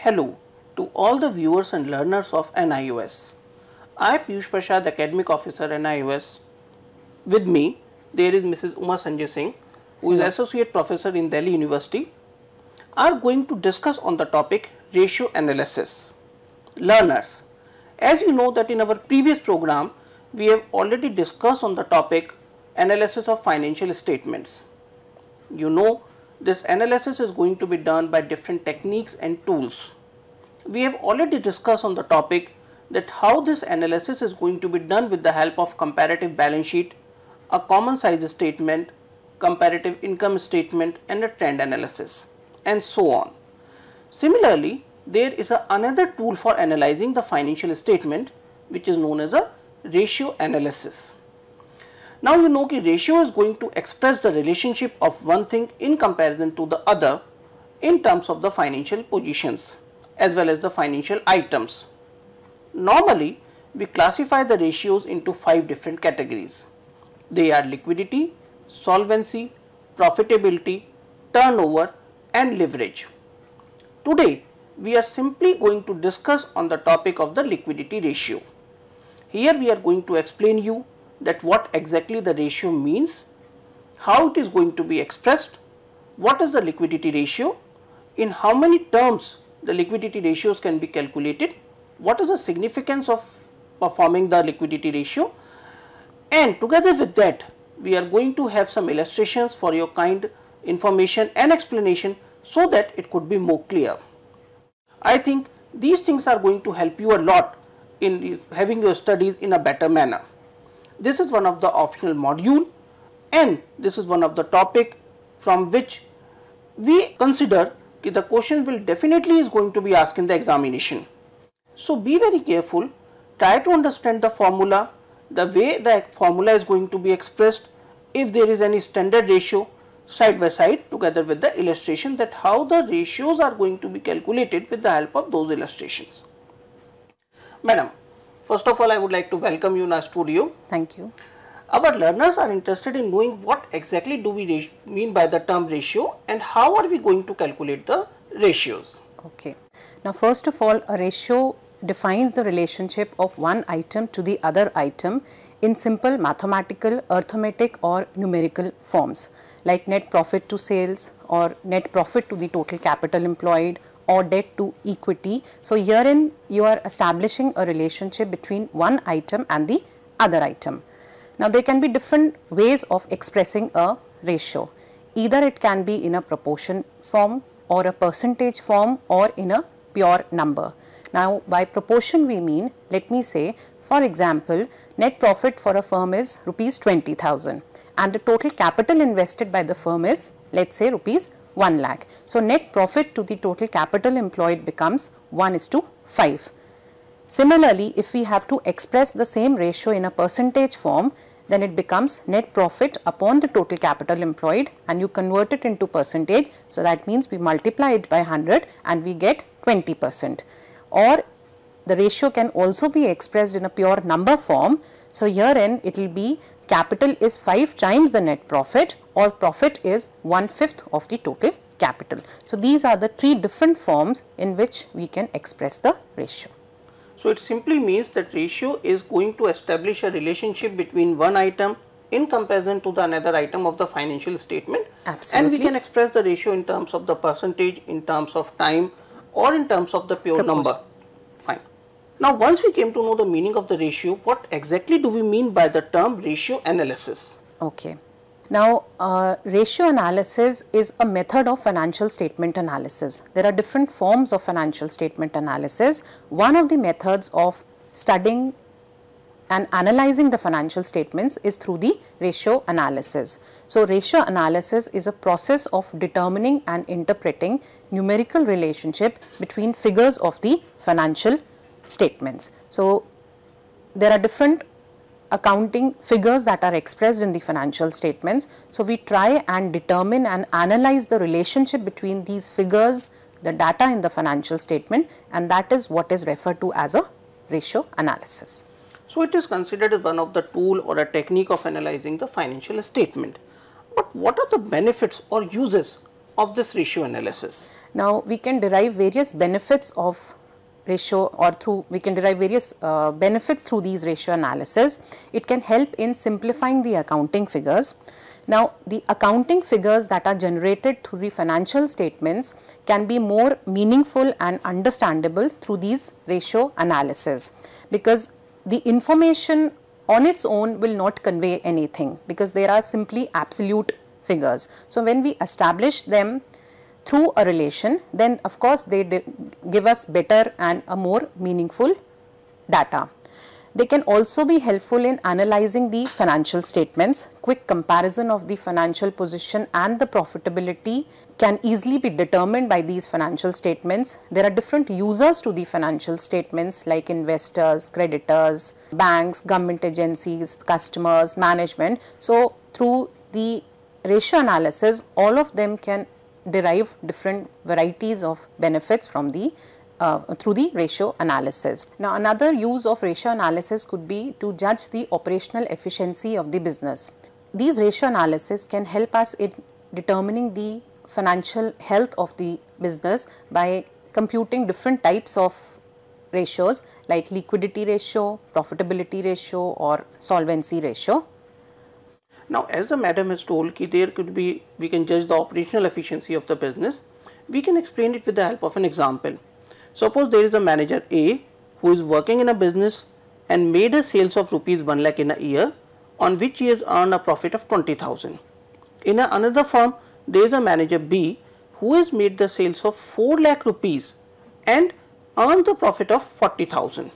Hello to all the viewers and learners of NIOS. I am Piyush Prasad, Academic Officer NIOS. With me, there is Mrs. Uma Sanjay Singh, who is Associate Professor in Delhi University. Are going to discuss on the topic ratio analysis. Learners, as you know that in our previous program, we have already discussed on the topic analysis of financial statements. You know, this analysis is going to be done by different techniques and tools. We have already discussed on the topic that how this analysis is going to be done with the help of comparative balance sheet, a common size statement, comparative income statement and a trend analysis and so on. Similarly, there is another tool for analyzing the financial statement which is known as a ratio analysis. Now you know that ratio is going to express the relationship of one thing in comparison to the other in terms of the financial positions as well as the financial items. Normally, we classify the ratios into 5 different categories. They are liquidity, solvency, profitability, turnover and leverage. Today, we are simply going to discuss on the topic of the liquidity ratio. Here we are going to explain you that what exactly the ratio means, how it is going to be expressed, what is the liquidity ratio, in how many terms the liquidity ratios can be calculated, what is the significance of performing the liquidity ratio, and together with that we are going to have some illustrations for your kind information and explanation so that it could be more clear. I think these things are going to help you a lot in having your studies in a better manner. This is one of the optional module and this is one of the topic from which we consider that the question will definitely is going to be asked in the examination. So be very careful, try to understand the formula, the way the formula is going to be expressed, if there is any standard ratio side by side together with the illustration that how the ratios are going to be calculated with the help of those illustrations. Madam, first of all, I would like to welcome you in our studio. Thank you. Our learners are interested in knowing what exactly do we mean by the term ratio and how are we going to calculate the ratios. Okay. Now, first of all, a ratio defines the relationship of one item to the other item in simple mathematical, arithmetic or numerical forms like net profit to sales or net profit to the total capital employed or debt to equity. So, herein you are establishing a relationship between one item and the other item. Now, there can be different ways of expressing a ratio. Either it can be in a proportion form or a percentage form or in a pure number. Now, by proportion we mean, let me say for example, net profit for a firm is rupees 20,000 and the total capital invested by the firm is, let us say, rupees 1 lakh. So, net profit to the total capital employed becomes 1:5. Similarly, if we have to express the same ratio in a percentage form, then it becomes net profit upon the total capital employed and you convert it into percentage. So, that means we multiply it by 100 and we get 20%. Or the ratio can also be expressed in a pure number form. So, herein it will be capital is 5 times the net profit or profit is 1/5 of the total capital. So, these are the 3 different forms in which we can express the ratio. So, it simply means that ratio is going to establish a relationship between one item in comparison to the another item of the financial statement. Absolutely. And we can express the ratio in terms of the percentage, in terms of time or in terms of the pure number. Fine. Now, once we came to know the meaning of the ratio, what exactly do we mean by the term ratio analysis? Okay. Now, ratio analysis is a method of financial statement analysis. There are different forms of financial statement analysis. One of the methods of studying and analyzing the financial statements is through the ratio analysis. So, ratio analysis is a process of determining and interpreting numerical relationship between figures of the financial statements. So, there are different accounting figures that are expressed in the financial statements. So, we try and determine and analyze the relationship between these figures, the data in the financial statement, and that is what is referred to as a ratio analysis. So, it is considered as one of the tool or a technique of analyzing the financial statement. But what are the benefits or uses of this ratio analysis? Now, we can derive various benefits of ratio, or we can derive various benefits through these ratio analysis. It can help in simplifying the accounting figures. Now, the accounting figures that are generated through the financial statements can be more meaningful and understandable through these ratio analysis, because the information on its own will not convey anything, because there are simply absolute figures. So, when we establish them through a relation, then of course they give us better and a more meaningful data. They can also be helpful in analyzing the financial statements. Quick comparison of the financial position and the profitability can easily be determined by these financial statements. There are different users to the financial statements, like investors, creditors, banks, government agencies, customers, management. So, through the ratio analysis, all of them can derive different varieties of benefits from the through the ratio analysis. Now, another use of ratio analysis could be to judge the operational efficiency of the business. These ratio analysis can help us in determining the financial health of the business by computing different types of ratios like liquidity ratio, profitability ratio, or solvency ratio. Now, as the madam has told, we can judge the operational efficiency of the business. We can explain it with the help of an example. Suppose there is a manager A who is working in a business and made a sales of rupees 1 lakh in a year, on which he has earned a profit of 20,000. In another firm, there is a manager B who has made the sales of 4 lakh rupees and earned the profit of 40,000.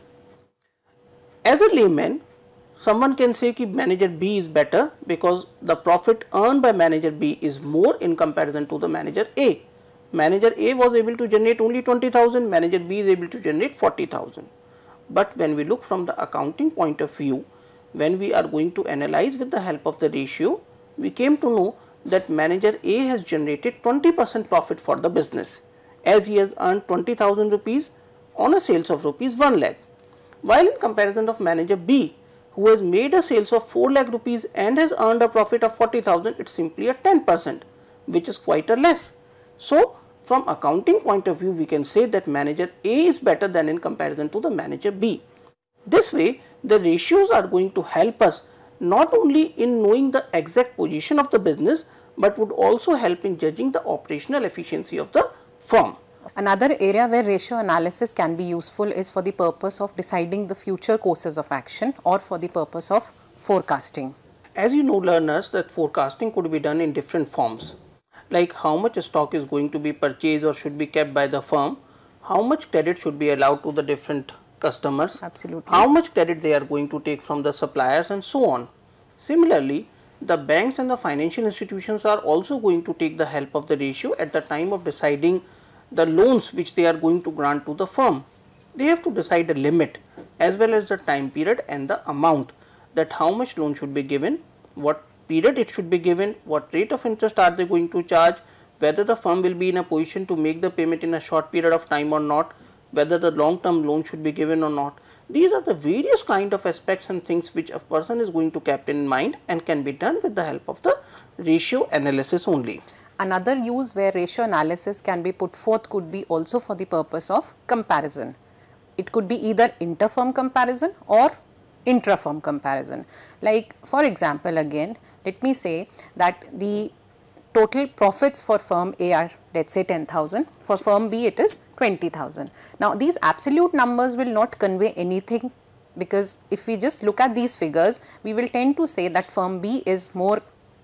As a layman, someone can say that manager B is better because the profit earned by manager B is more in comparison to the manager A. Manager A was able to generate only 20,000, manager B is able to generate 40,000. But when we look from the accounting point of view, when we are going to analyze with the help of the ratio, we came to know that manager A has generated 20% profit for the business, as he has earned 20,000 rupees on a sales of rupees 1 lakh. While in comparison of manager B, who has made a sales of 4 lakh rupees and has earned a profit of 40,000, it is simply a 10%, which is quite a less. So, from accounting point of view, we can say that manager A is better than in comparison to the manager B. This way, the ratios are going to help us not only in knowing the exact position of the business, but would also help in judging the operational efficiency of the firm. Another area where ratio analysis can be useful is for the purpose of deciding the future courses of action or for the purpose of forecasting. As you know, learners, that forecasting could be done in different forms, like how much stock is going to be purchased or should be kept by the firm, how much credit should be allowed to the different customers, absolutely, how much credit they are going to take from the suppliers, and so on. Similarly, the banks and the financial institutions are also going to take the help of the ratio at the time of deciding the loans which they are going to grant to the firm. They have to decide the limit as well as the time period and the amount, that how much loan should be given, what period it should be given, what rate of interest are they going to charge, whether the firm will be in a position to make the payment in a short period of time or not, whether the long term loan should be given or not. These are the various kind of aspects and things which a person is going to keep in mind and can be done with the help of the ratio analysis only. Another use where ratio analysis can be put forth could be also for the purpose of comparison. It could be either inter-firm comparison or intra-firm comparison. Like, for example, again, let me say that the total profits for firm A are, let us say, 10,000, for firm B it is 20,000. Now, these absolute numbers will not convey anything, because if we just look at these figures, we will tend to say that firm B is more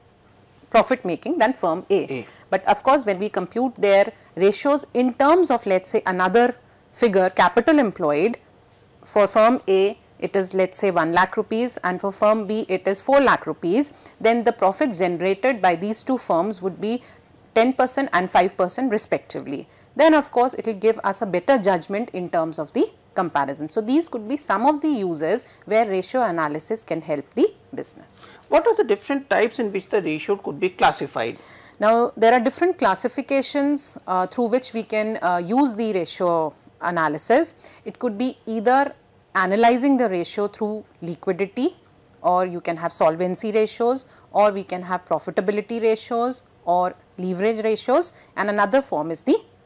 profit making than firm A. But of course, when we compute their ratios in terms of, let us say, another figure, capital employed, for firm A it is, let us say, 1 lakh rupees, and for firm B it is 4 lakh rupees, then the profits generated by these two firms would be 10% and 5% respectively. Then of course, it will give us a better judgment in terms of the comparison. So, these could be some of the uses where ratio analysis can help the business. What are the different types in which the ratio could be classified? Now, there are different classifications through which we can use the ratio analysis. It could be either analyzing the ratio through liquidity, or you can have solvency ratios, or we can have profitability ratios or leverage ratios, and another form is the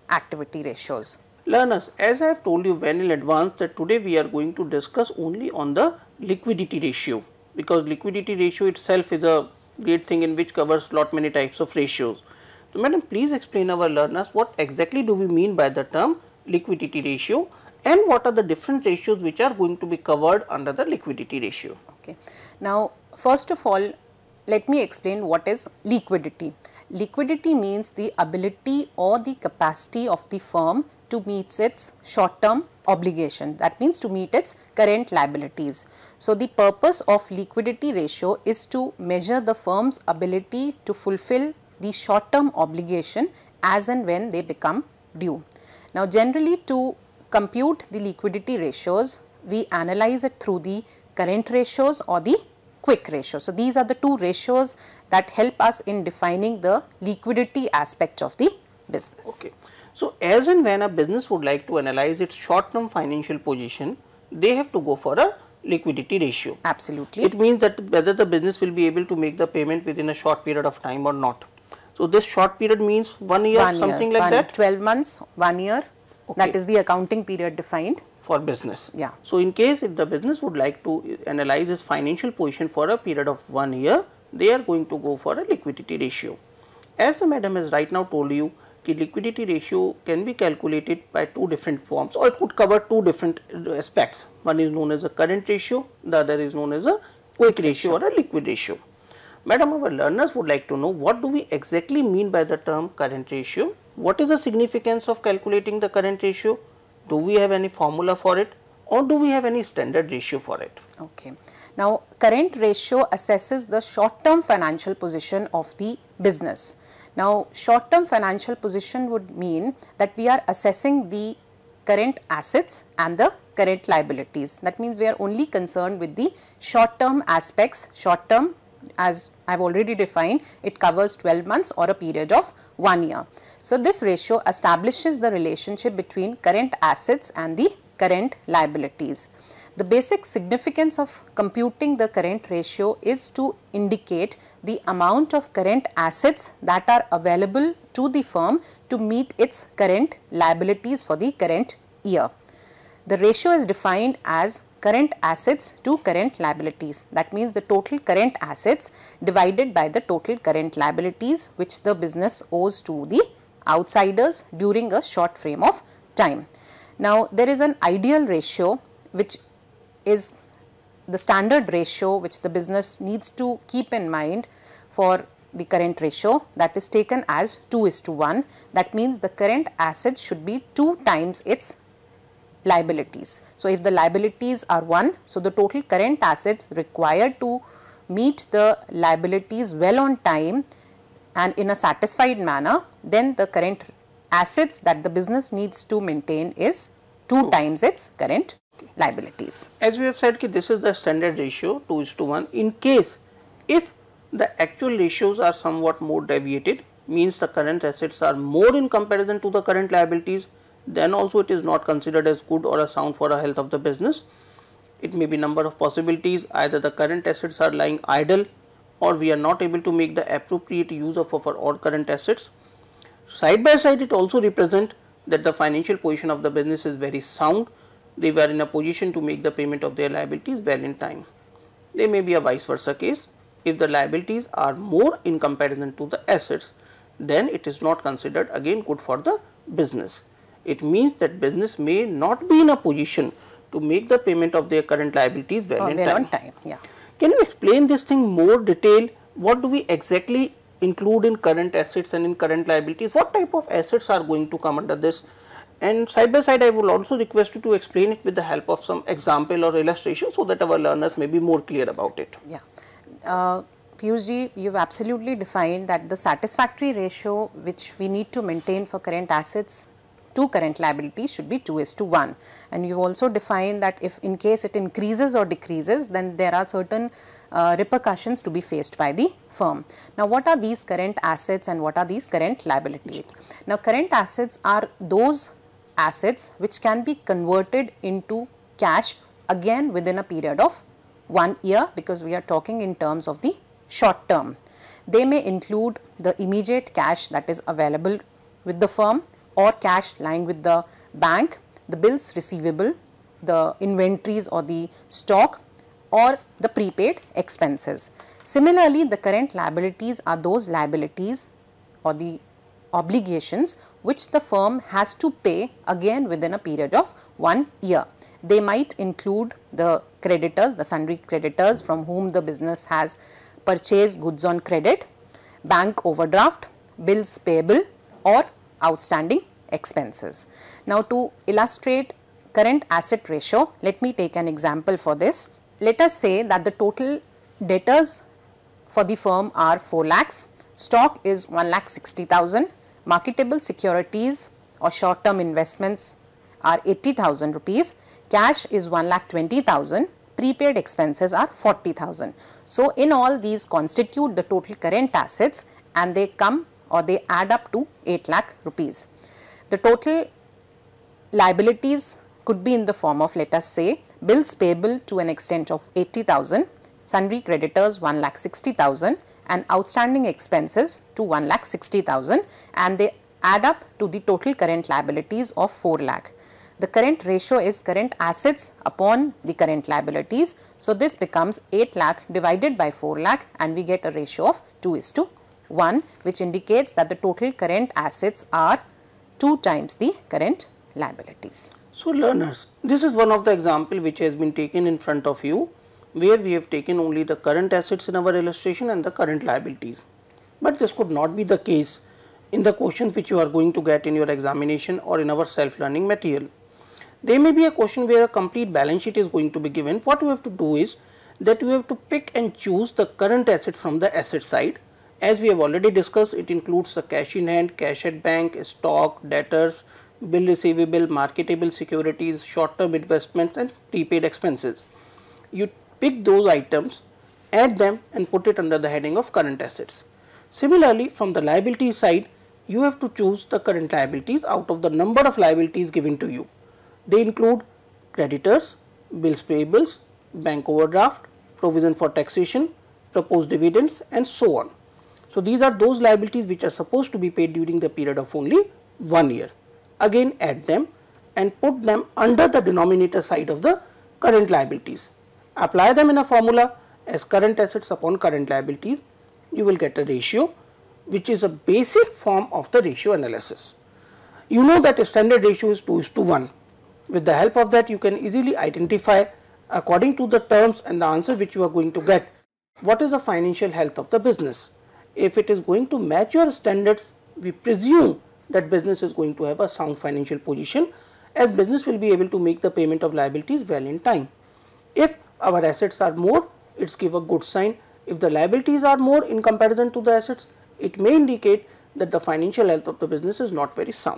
activity ratios. Learners, as I have told you well in advance that today we are going to discuss only on the liquidity ratio, because liquidity ratio itself is a great thing in which covers lot many types of ratios. So, madam, please explain our learners what exactly do we mean by the term liquidity ratio and what are the different ratios which are going to be covered under the liquidity ratio. Okay. Now, first of all, let me explain what is liquidity. Liquidity means the ability or the capacity of the firm to meet its short term obligation, that means to meet its current liabilities. So, the purpose of liquidity ratio is to measure the firm's ability to fulfill the short term obligation as and when they become due. Now, generally to compute the liquidity ratios, we analyze it through the current ratios or the quick ratio. So, these are the two ratios that help us in defining the liquidity aspect of the business. Okay. So, as and when a business would like to analyze its short term financial position, they have to go for a liquidity ratio. Absolutely. It means that whether the business will be able to make the payment within a short period of time or not. So, this short period means 1 year, something like that? 12 months, 1 year, okay. That is the accounting period defined for business. Yeah. So, in case if the business would like to analyze its financial position for a period of 1 year, they are going to go for a liquidity ratio. As the madam has right now told you, the liquidity ratio can be calculated by two different forms, or it could cover two different aspects. One is known as a current ratio, the other is known as a quick ratio or a liquid ratio. Madam, our learners would like to know what do we exactly mean by the term current ratio? What is the significance of calculating the current ratio? Do we have any formula for it, or do we have any standard ratio for it? Okay. Now, current ratio assesses the short term financial position of the business. Now, short term financial position would mean that we are assessing the current assets and the current liabilities. That means we are only concerned with the short term aspects. Short term, as I have already defined, it covers 12 months or a period of 1 year. So, this ratio establishes the relationship between current assets and the current liabilities. The basic significance of computing the current ratio is to indicate the amount of current assets that are available to the firm to meet its current liabilities for the current year. The ratio is defined as current assets to current liabilities. That means the total current assets divided by the total current liabilities which the business owes to the outsiders during a short frame of time. Now, there is an ideal ratio which is the standard ratio which the business needs to keep in mind for the current ratio, that is taken as 2:1. That means the current assets should be 2 times its liabilities. So, if the liabilities are 1, so the total current assets required to meet the liabilities well on time and in a satisfied manner, then the current assets that the business needs to maintain is 2 times its current liabilities. As we have said, this is the standard ratio 2:1. In case if the actual ratios are somewhat more deviated, means the current assets are more in comparison to the current liabilities, then also it is not considered as good or a sound for the health of the business. It may be number of possibilities, either the current assets are lying idle or we are not able to make the appropriate use of our all current assets. Side by side, it also represents that the financial position of the business is very sound. They were in a position to make the payment of their liabilities well in time. There may be a vice versa case. If the liabilities are more in comparison to the assets, then it is not considered again good for the business. It means that business may not be in a position to make the payment of their current liabilities well in time. Yeah. Can you explain this thing more detail? What do we exactly include in current assets and in current liabilities? What type of assets are going to come under this? And side by side, I will also request you to explain it with the help of some example or illustration so that our learners may be more clear about it. Yeah. Piyush ji, you have absolutely defined that the satisfactory ratio which we need to maintain for current assets to current liabilities should be 2:1. And you also define that if in case it increases or decreases, then there are certain repercussions to be faced by the firm. Now, what are these current assets and what are these current liabilities? Now, current assets are those assets which can be converted into cash again within a period of 1 year, because we are talking in terms of the short term. They may include the immediate cash that is available with the firm or cash lying with the bank, the bills receivable, the inventories or the stock, or the prepaid expenses. Similarly, the current liabilities are those liabilities or the obligations which the firm has to pay again within a period of 1 year. They might include the creditors, the sundry creditors from whom the business has purchased goods on credit, bank overdraft, bills payable, or outstanding expenses. Now, to illustrate current asset ratio, let me take an example for this. Let us say that the total debtors for the firm are 4 lakhs, stock is 1,60,000, marketable securities or short term investments are 80,000 rupees, cash is 1,20,000, prepaid expenses are 40,000. So, in all these constitute the total current assets and they come or they add up to 8 lakh rupees. The total liabilities could be in the form of, let us say, bills payable to an extent of 80,000, sundry creditors 1,60,000 and outstanding expenses to 1,60,000, and they add up to the total current liabilities of 4 lakh. The current ratio is current assets upon the current liabilities. So, this becomes 8 lakh divided by 4 lakh and we get a ratio of 2:1, which indicates that the total current assets are 2 times the current liabilities. So, learners, this is one of the example which has been taken in front of you, where we have taken only the current assets in our illustration and the current liabilities. But this could not be the case in the questions which you are going to get in your examination or in our self-learning material. There may be a question where a complete balance sheet is going to be given. What you have to do is that you have to pick and choose the current assets from the asset side. As we have already discussed, it includes the cash in hand, cash at bank, stock, debtors, bill receivable, marketable securities, short term investments and prepaid expenses. You pick those items, add them and put it under the heading of current assets. Similarly, from the liability side, you have to choose the current liabilities out of the number of liabilities given to you. They include creditors, bills payables, bank overdraft, provision for taxation, proposed dividends and so on. So, these are those liabilities which are supposed to be paid during the period of only 1 year. Again, add them and put them under the denominator side of the current liabilities. Apply them in a formula as current assets upon current liabilities. You will get a ratio which is a basic form of the ratio analysis. You know that a standard ratio is 2:1. With the help of that, you can easily identify according to the terms and the answer which you are going to get, what is the financial health of the business. If it is going to match your standards, we presume that business is going to have a sound financial position, as business will be able to make the payment of liabilities well in time. If our assets are more, it's give a good sign. If the liabilities are more in comparison to the assets, it may indicate that the financial health of the business is not very sound.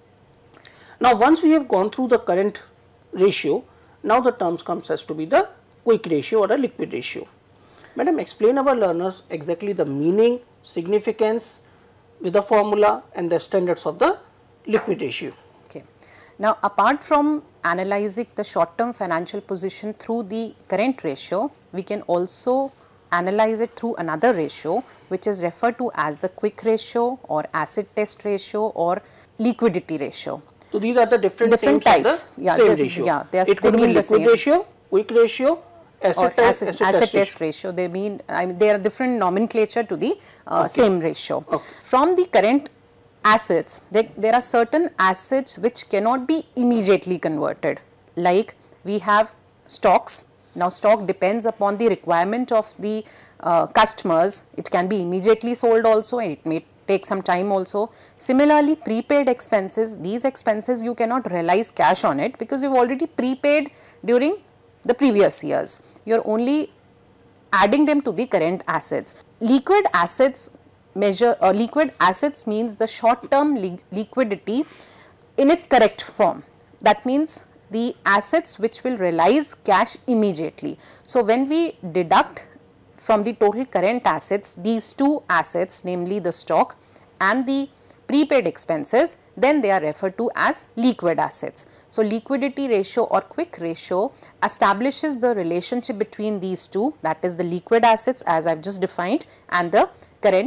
Now, once we have gone through the current ratio, now the terms comes as to be the quick ratio or a liquid ratio. Madam, explain our learners exactly the meaning, significance with the formula and the standards of the liquid ratio. Okay. Now, apart from analyzing the short term financial position through the current ratio, we can also analyze it through another ratio which is referred to as the quick ratio or acid test ratio or liquidity ratio. So, these are the different types of the same ratio. Yeah, it could be liquid ratio, quick ratio, acid test ratio. They mean, there are different nomenclature to the same ratio. Okay. From the current assets, there are certain assets which cannot be immediately converted, like we have stocks. Now, stock depends upon the requirement of the customers. It can be immediately sold also and it may take some time also. Similarly, prepaid expenses, these expenses you cannot realize cash on it because you have already prepaid during the previous years. You are only adding them to the current assets. Liquid assets measure or liquid assets means the short term liquidity in its correct form. That means the assets which will realize cash immediately. So, when we deduct from the total current assets these two assets, namely the stock and the prepaid expenses, then they are referred to as liquid assets. So, liquidity ratio or quick ratio establishes the relationship between these two, that is the liquid assets as I have just defined and the current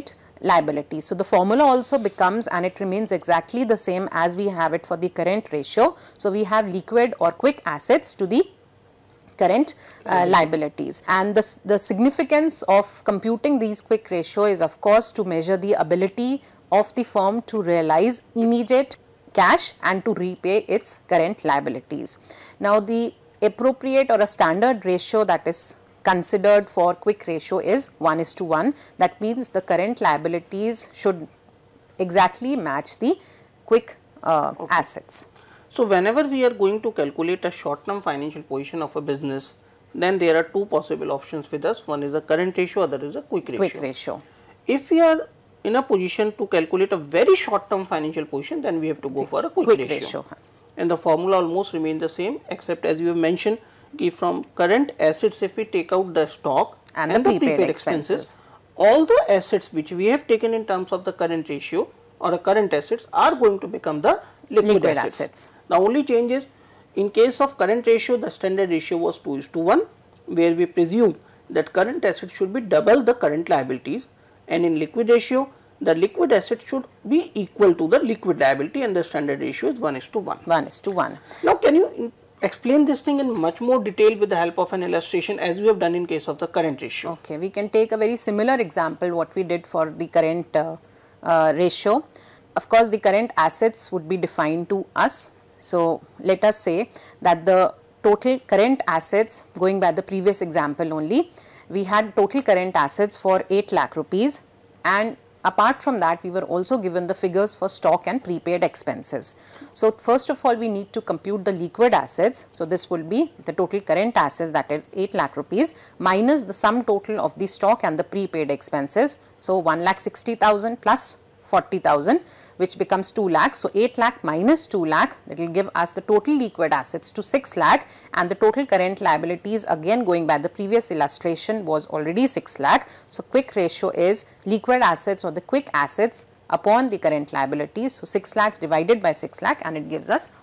liabilities. So the formula also becomes, and it remains exactly the same as we have it for the current ratio. So we have liquid or quick assets to the current liabilities, and the significance of computing these quick ratio is of course to measure the ability of the firm to realize immediate cash and to repay its current liabilities. Now the appropriate or a standard ratio that is considered for quick ratio is 1:1. That means the current liabilities should exactly match the quick assets. So whenever we are going to calculate a short term financial position of a business, then there are two possible options with us. One is a current ratio, other is a quick ratio. Quick ratio. If we are in a position to calculate a very short term financial position, then we have to go for a quick ratio. And the formula almost remains the same, except as you have mentioned, from current assets, if we take out the stock and the prepaid expenses, all the assets which we have taken in terms of the current ratio or the current assets are going to become the liquid assets. The only change is, in case of current ratio, the standard ratio was 2:1, where we presume that current assets should be double the current liabilities, and in liquid ratio, the liquid asset should be equal to the liquid liability, and the standard ratio is 1:1. 1:1. Now, can you explain this thing in much more detail with the help of an illustration, as you have done in case of the current ratio? Okay, we can take a very similar example what we did for the current ratio. Of course, the current assets would be defined to us. So let us say that the total current assets, going by the previous example only, we had total current assets for 8 lakh rupees, and apart from that we were also given the figures for stock and prepaid expenses. So first of all we need to compute the liquid assets. So this will be the total current assets, that is 8 lakh rupees, minus the sum total of the stock and the prepaid expenses. So 1,60,000 plus 40,000, which becomes 2 lakh. So 8 lakh minus 2 lakh, that will give us the total liquid assets to 6 lakh, and the total current liabilities, again going by the previous illustration, was already 6 lakh. So quick ratio is liquid assets or the quick assets upon the current liabilities. So 6 lakhs divided by 6 lakh, and it gives us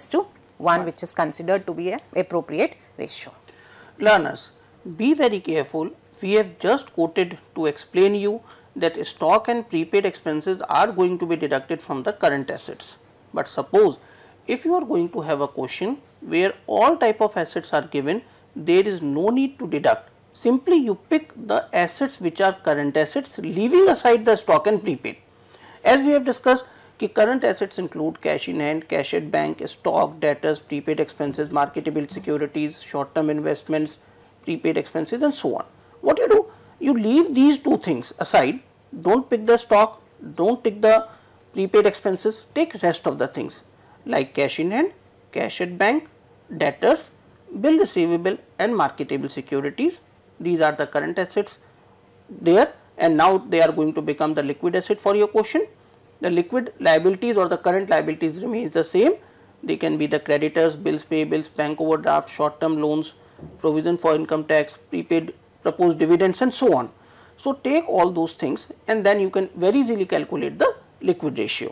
1:1, which is considered to be an appropriate ratio. Learners, be very careful. We have just quoted to explain you that stock and prepaid expenses are going to be deducted from the current assets. But suppose if you are going to have a question where all type of assets are given, there is no need to deduct. Simply you pick the assets which are current assets, leaving aside the stock and prepaid. As we have discussed, current assets include cash in hand, cash at bank, stock, debtors, prepaid expenses, marketable securities, short term investments, prepaid expenses, and so on. What you do? You leave these two things aside. Don't pick the stock, don't take the prepaid expenses, take rest of the things like cash in hand, cash at bank, debtors, bill receivable, and marketable securities. These are the current assets there, and now they are going to become the liquid asset for your question. The liquid liabilities or the current liabilities remains the same. They can be the creditors, bills payables, bank overdraft, short term loans, provision for income tax, prepaid proposed dividends, and so on. So take all those things, and then you can very easily calculate the liquid ratio.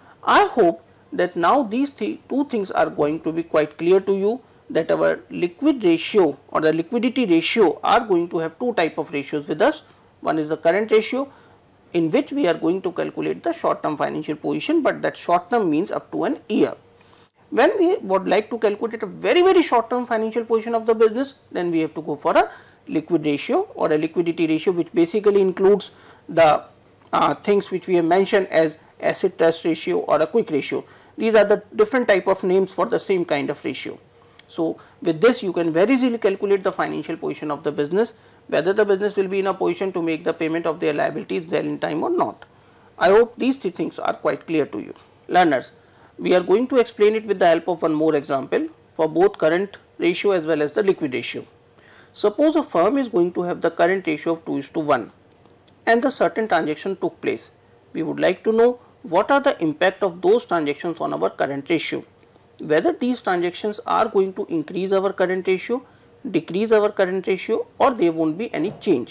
I hope that now these two things are going to be quite clear to you, that our liquid ratio or the liquidity ratio are going to have two type of ratios with us. One is the current ratio, in which we are going to calculate the short term financial position, but that short term means up to an year. When we would like to calculate a very short term financial position of the business, then we have to go for a liquid ratio or a liquidity ratio, which basically includes the things which we have mentioned as asset trust ratio or a quick ratio. These are the different type of names for the same kind of ratio. So with this you can very easily calculate the financial position of the business, whether the business will be in a position to make the payment of their liabilities well in time or not. I hope these three things are quite clear to you. Learners, we are going to explain it with the help of one more example for both current ratio as well as the liquid ratio. Suppose a firm is going to have the current ratio of 2:1 and the certain transaction took place. We would like to know what are the impact of those transactions on our current ratio, whether these transactions are going to increase our current ratio, decrease our current ratio, or there won't be any change.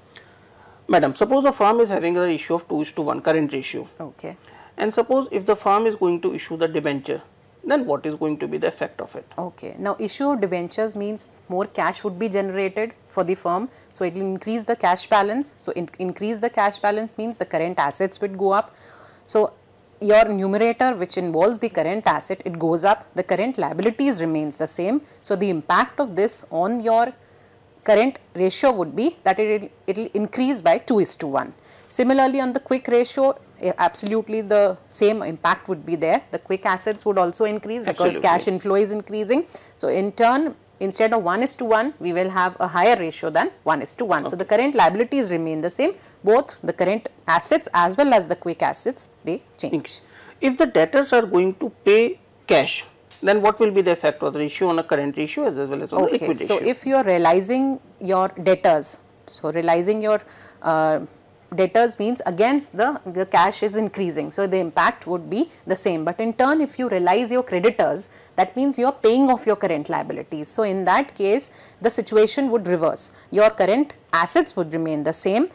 Madam, suppose a firm is having a ratio of 2:1 current ratio. Okay. And suppose if the firm is going to issue the debenture, then what is going to be the effect of it? Okay. Now, issue of debentures means more cash would be generated for the firm. So, it will increase the cash balance. So, increase the cash balance means the current assets would go up. So, your numerator, which involves the current asset, it goes up, the current liabilities remains the same. So, the impact of this on your current ratio would be that it will increase by 2:1. Similarly, on the quick ratio, absolutely the same impact would be there. The quick assets would also increase because cash inflow is increasing. So, in turn, instead of 1:1, we will have a higher ratio than 1:1. Okay. So, the current liabilities remain the same, both the current assets as well as the quick assets, they change. If the debtors are going to pay cash, then what will be the effect of the ratio on a current ratio as well as on the liquid ratio? So, if you are realizing your debtors, so realizing your debtors means against the cash is increasing. So, the impact would be the same, but in turn if you realize your creditors, that means you are paying off your current liabilities. So, in that case the situation would reverse, your current assets would remain the same.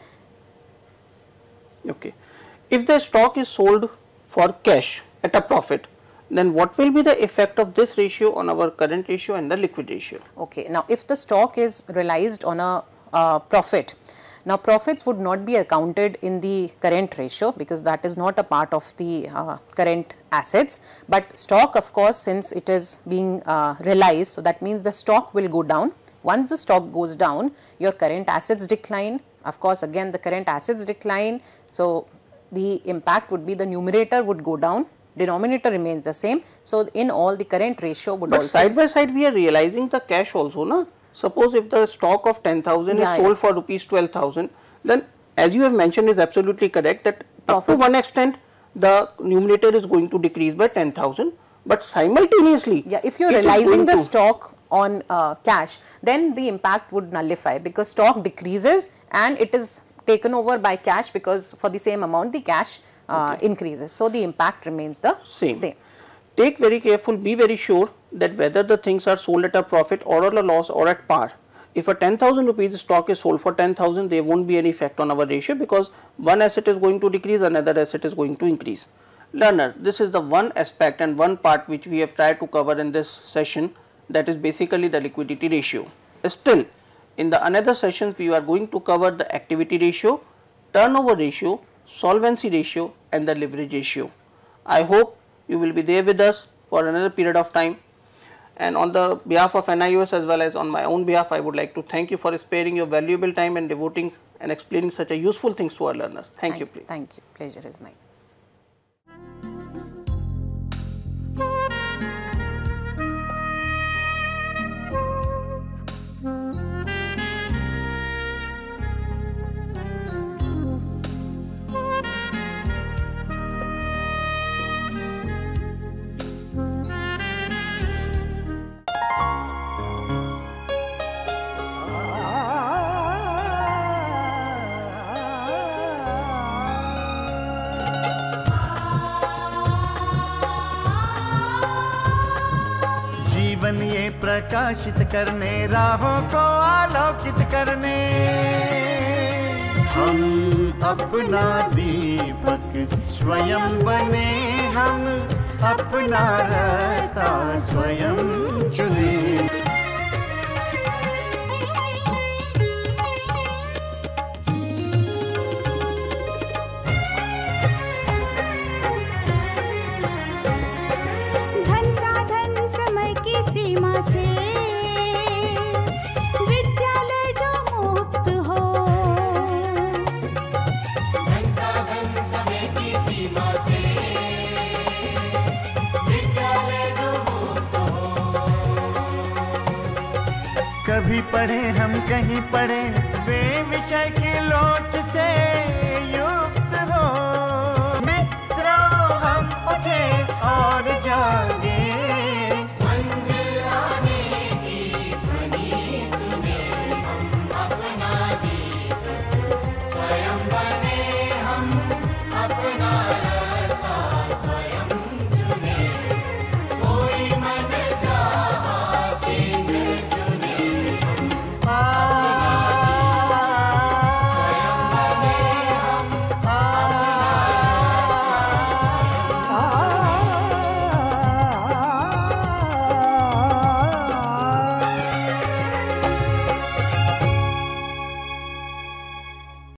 Okay. If the stock is sold for cash at a profit, then what will be the effect of this ratio on our current ratio and the liquid ratio? Okay. Now, if the stock is realized on a profit, now profits would not be accounted in the current ratio because that is not a part of the current assets, but stock, of course, since it is being realized, so that means the stock will go down. Once the stock goes down, your current assets decline, of course again the current assets decline. So, the impact would be the numerator would go down, denominator remains the same. So, in all the current ratio would also. But side by side we are realizing the cash also, na? Suppose if the stock of 10,000 is sold for rupees 12,000, then as you have mentioned is absolutely correct that up to one extent the numerator is going to decrease by 10,000, but simultaneously. Yeah, if you are realizing the stock on cash, then the impact would nullify because stock decreases and it is taken over by cash because for the same amount the cash increases. So, the impact remains the same. Take very careful, be very sure that whether the things are sold at a profit or at a loss or at par. If a 10,000 rupees stock is sold for 10,000, there won't be any effect on our ratio because one asset is going to decrease, another asset is going to increase. Learner, this is the one aspect and one part which we have tried to cover in this session, that is basically the liquidity ratio. Still, in the another sessions we are going to cover the activity ratio, turnover ratio, solvency ratio and the leverage ratio. I hope you will be there with us for another period of time, and on the behalf of NIOS as well as on my own behalf, I would like to thank you for sparing your valuable time and devoting and explaining such a useful things to our learners. Thank you. Please. Thank you. Pleasure is mine. जीवन ये प्रकाशित करने, राहों को आलोकित करने, हम अपना दीपक स्वयं बने, हम अपना रास्ता स्वयं चुने। सीमा से विद्यालय जो मुक्त हो, धन साधन समय की सीमा से विद्यालय जो मुक्त हो। कभी पढ़े हम कहीं पढ़े